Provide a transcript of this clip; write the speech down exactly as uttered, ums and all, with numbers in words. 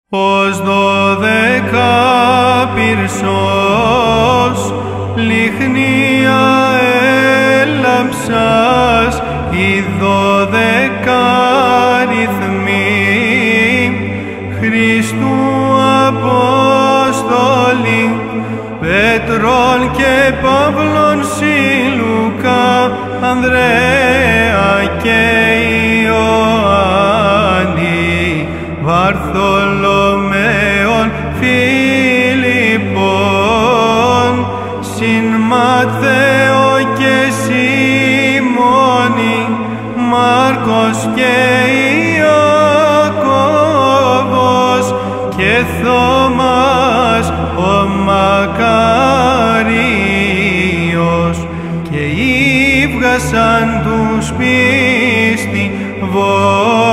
ως δώδεκα πυρσός λιχνία έλαμψας, οι δώδεκα αριθμοί Χριστού Απόστολοι, Πέτρον και Παύλον Σιλουκά, Ανδρέα και Ιωάννη, Βαρθολομαίων, Φιλιππών, συν Ματθαίο και Σιμώνη, Μάρκος και Ιακώβος και Θωμάς ο Μακαρίος, και ύβγασαν τους πίστη